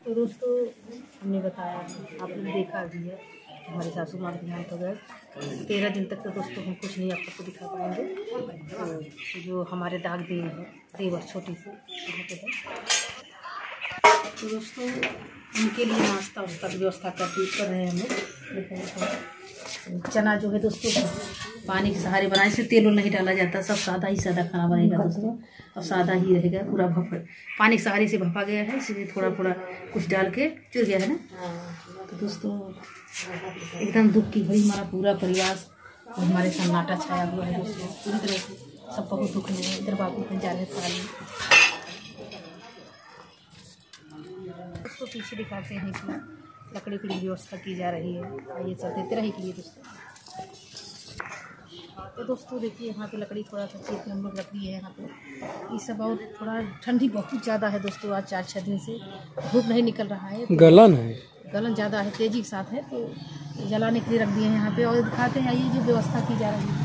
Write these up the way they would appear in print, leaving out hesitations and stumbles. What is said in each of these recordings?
तो दोस्तों हमने बताया, आप लोग देखा भी है, हमारे सासू माँ ध्यान तो गए 13 दिन तक। तो दोस्तों हम कुछ नहीं आप सबको दिखा पाएंगे। तो जो हमारे दाग दिए हैं देवर छोटी से वहाँ पे है। तो दोस्तों उनके लिए नाश्ता उसका की व्यवस्था कर रहे हैं हम लोग। चना जो है दोस्तों पानी के सहारे बनाए, से तेल नहीं डाला जाता, सब सादा ही सादा खाना बनेगा दोस्तों, और सादा ही रहेगा पूरा। पानी के सहारे से भपा गया है, इसलिए थोड़ा थोड़ा कुछ डाल के चुर गया है ना। तो दोस्तों एकदम दुख की भरी हमारा पूरा परिवार, हमारे सन्नाटा छाया हुआ है दोस्तों पूरी तरह से। सब बहुत दुख में है। इधर बाबू बन जा रहे हैं उसको पीछे दिखाते हैं कि लकड़ी की व्यवस्था की जा रही है। आइए चलते तरह के लिए दोस्तों। तो दोस्तों देखिए यहाँ पे लकड़ी थोड़ा सा खेत में हम लोग लकड़ी है यहाँ पे। ये सब बहुत थोड़ा ठंडी बहुत ज़्यादा है दोस्तों। आज 4-6 दिन से धूप नहीं निकल रहा है, तो गलन ज़्यादा है, तेज़ी के साथ है, तो जलाने के लिए रख दिए हैं यहाँ पे। और दिखाते हैं ये जो व्यवस्था की जा रही है।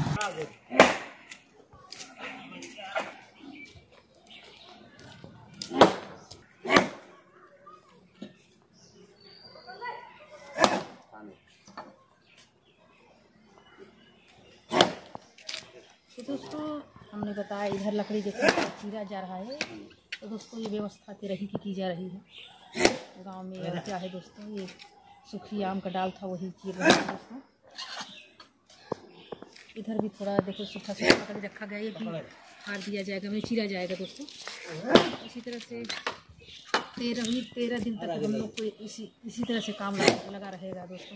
तो दोस्तों हमने बताया इधर लकड़ी देखो चीरा जा रहा है। तो दोस्तों ये व्यवस्था तेरही की जा रही है गांव में। और क्या है दोस्तों, ये सूखी आम का डाल था वही चीर रहा है दोस्तों। इधर भी थोड़ा देखो सूखा सूखा लकड़ी रखा गया, ये भी हार दिया जाएगा, मतलब चीरा जाएगा दोस्तों। इसी तरह से 13 दिन तक हम लोग को इसी तरह से काम लगा रहेगा दोस्तों।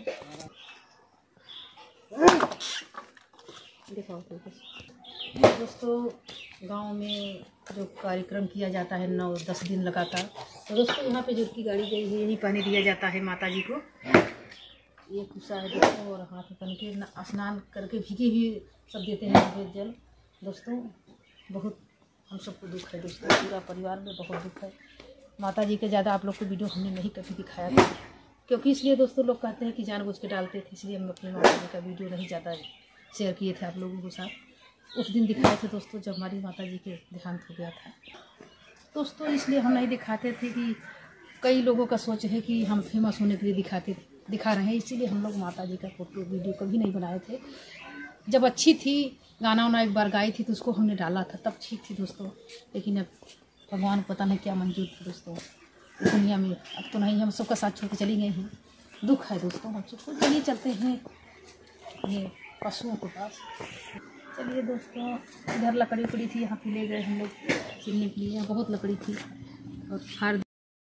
दिखाओ दोस्तों गांव में जो कार्यक्रम किया जाता है 9-10 दिन लगातार। तो दोस्तों यहाँ पे जो की गाड़ी गई है यही पानी दिया जाता है माता जी को। ये कुसा है दोस्तों, और हाथ में के स्नान करके भीगी हुई सब देते हैं सफेद जल। दोस्तों बहुत हम सबको दुख है दोस्तों, पूरा परिवार में बहुत दुख है। माता जी के ज़्यादा आप लोग को वीडियो हमने नहीं कभी दिखाया था, क्योंकि इसलिए दोस्तों लोग कहते हैं कि जानबूझ के डालते थे, इसलिए हम अपनी माता जी का वीडियो नहीं ज़्यादा शेयर किए थे आप लोगों के साथ। उस दिन दिखाए थे दोस्तों जब हमारी माता जी के देहांत हो गया था दोस्तों, इसलिए हम नहीं दिखाते थे। कि कई लोगों का सोच है कि हम फेमस होने के लिए दिखा रहे हैं, इसीलिए हम लोग माता जी का फोटो वीडियो कभी नहीं बनाए थे। जब अच्छी थी, गाना वाना एक बार गाई थी तो उसको हमने डाला था, तब ठीक थी दोस्तों। लेकिन अब भगवान को पता नहीं क्या मंजूर था दोस्तों दुनिया में। अब तो नहीं, हम सबका साथ छोड़ के चली गई हैं। दुख है दोस्तों हम सबको। चलिए चलते हैं ये पशुओं के पास। चलिए दोस्तों इधर लकड़ी उकड़ी थी, यहाँ पे ले गए हम लोग छीलने के लिए। बहुत लकड़ी थी और फाड़।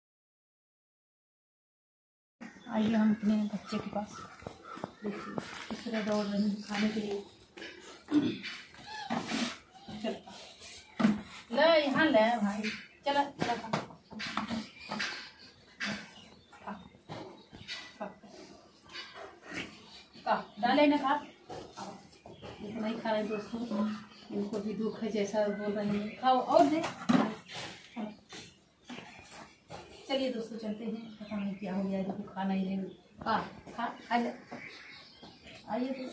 आइए हम अपने बच्चे के पास, देखिए किस तरह दौड़ रही है खाने के लिए। चल ले यहाँ ले भाई, चला चला खा डाले ना खा। नहीं खा रहे दोस्तों, इनको भी दुख है जैसा बोल रहे हैं। खाओ और दे। चलिए दोस्तों चलते हैं, पता नहीं क्या हो गया है, देखो खाना ही नहीं। खा खा खा ले। आइए तो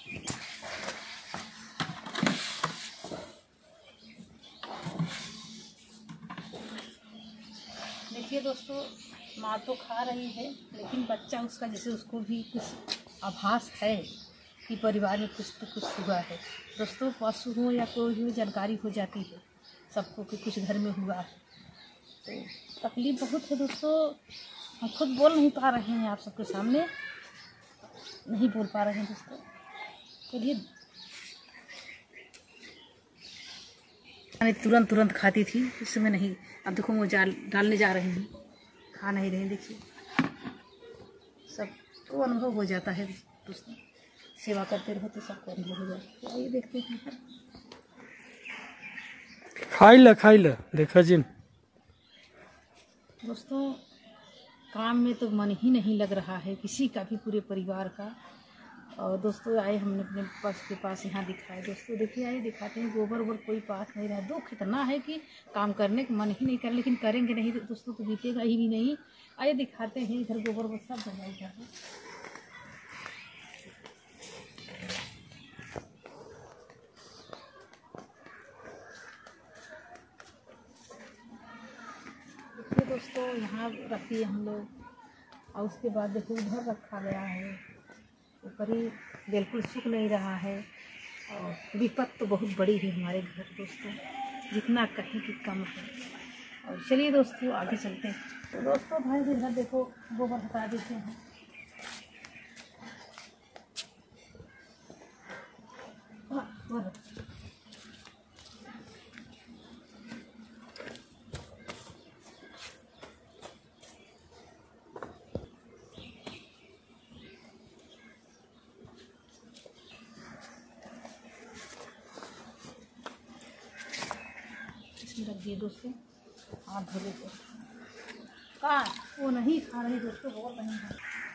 देखिए दोस्तों, माँ तो खा रही है, लेकिन बच्चा उसका जैसे उसको भी कुछ आभास है कि परिवार में कुछ तो कुछ हुआ है दोस्तों। पशु हो या कोई हो, जानकारी हो जाती है सबको कि कुछ घर में हुआ है। तो तकलीफ बहुत है दोस्तों, हम खुद बोल नहीं पा रहे हैं, आप सबके सामने नहीं बोल पा रहे हैं दोस्तों। चलिए मैंने तुरंत खाती थी, इस समय नहीं। अब देखो वो डालने जा रहे हैं, खा नहीं रहे। देखिए सब तो अनुभव हो जाता है दोस्तों, सेवा करते रहो तो सबको अनुभव हो जाता है। आइए देखते हैं खाई ल देखा जी दोस्तों। काम में तो मन ही नहीं लग रहा है किसी का भी, पूरे परिवार का। और दोस्तों आए हमने अपने पशु के पास, यहाँ दिखाए दोस्तों। देखिए आइए दिखाते हैं, गोबर वोबर कोई पास नहीं रहा। दुख इतना है कि काम करने का मन ही नहीं कर, लेकिन करेंगे नहीं तो दोस्तों तो बीतेगा ही भी नहीं। आइए दिखाते हैं, इधर गोबर वोबर सब भगाई जा रहा है। देखिए दोस्तों इसको यहाँ रख दिए हम लोग और उसके बाद देखो उधर रखा गया है। ऊपर ही बिल्कुल सूख नहीं रहा है और विपत तो बहुत बड़ी है हमारे घर दोस्तों, जितना कहीं कि कम है। और चलिए दोस्तों आगे चलते हैं। तो दोस्तों भाई इधर देखो गोबर हटा देते हैं। इसमें रख दिए दोस्तों, हाथ धो लेते कहाँ वो नहीं खा रही दोस्तों, बहुत नहीं है।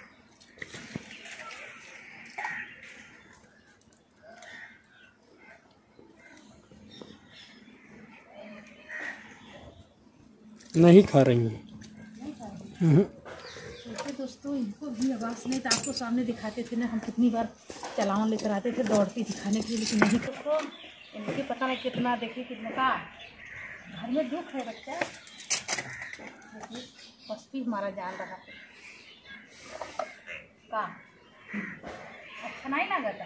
नहीं खा रही हैं। नहीं खा रही तो दोस्तों इनको भी आवाज़ नहीं तो आपको सामने दिखाते थे ना, हम कितनी बार चलावन लेकर आते थे दौड़ती दिखाने के लिए, लेकिन नहीं तो इनके पता नहीं कितना देखिए कितना का घर में दुख है बच्चा, बस भी हमारा जान रहा है का अच्छा नहीं लगता,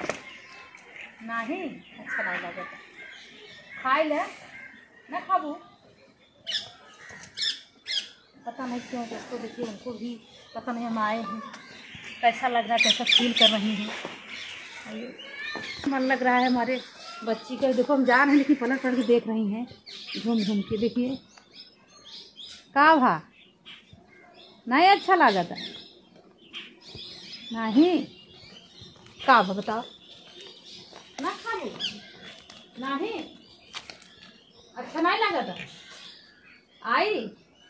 नहीं अच्छा नहीं लगता, खाई ले ना खाबू, पता नहीं क्यों दोस्तों। देखिए उनको भी पता नहीं हम आए हैं कैसा लग रहा है, कैसा फील कर रही हैं, मन लग रहा है हमारे बच्ची का। देखो हम जा रहे हैं लेकिन पलट पलट के देख रही हैं घूम घूम के। देखिए का भा नहीं अच्छा लगा था, नहीं का भा बताओ ना खाबू, नहीं अच्छा नहीं लगा था आई।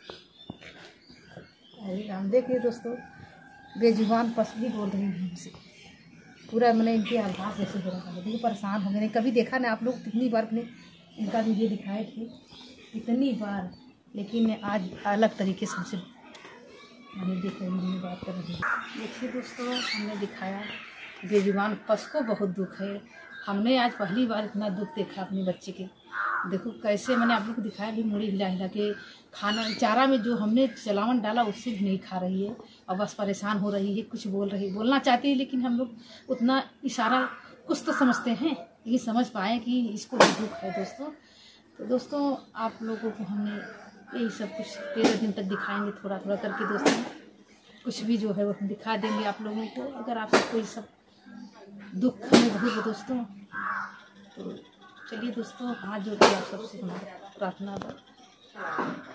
अरे राम देखिए दोस्तों बेजुबान पसली बोल रही हैं हमसे, पूरा मैंने इनके आभास जैसे हो रहा है। देखिए परेशान हो गए, कभी देखा ना आप लोग कितनी बार अपने इनका वीडियो दिखाए थे इतनी बार, लेकिन आज अलग तरीके से हमसे मैंने देख रही हूँ बात कर रही हूँ। देखिए दोस्तों हमने दिखाया बेजुबान पस को बहुत दुख है, हमने आज पहली बार इतना दुख देखा अपने बच्चे के। देखो कैसे मैंने आप लोग को दिखाया भी, मुड़ी हिला हिला के खाना चारा में जो हमने चलावन डाला उससे भी नहीं खा रही है और बस परेशान हो रही है, कुछ बोलना चाहती है लेकिन हम लोग उतना इशारा कुछ तो समझते हैं, ये समझ पाए कि इसको भी दुख है दोस्तों। तो दोस्तों आप लोगों को हमने यही सब कुछ 13 दिन तक दिखाएंगे थोड़ा थोड़ा करके दोस्तों, कुछ भी जो है वो हम दिखा देंगे आप लोगों को। अगर आप सबको ये सब दुख हमें बहुत दोस्तों, तो चलिए दोस्तों हाथ जोड़ के आप सबसे हमारी प्रार्थना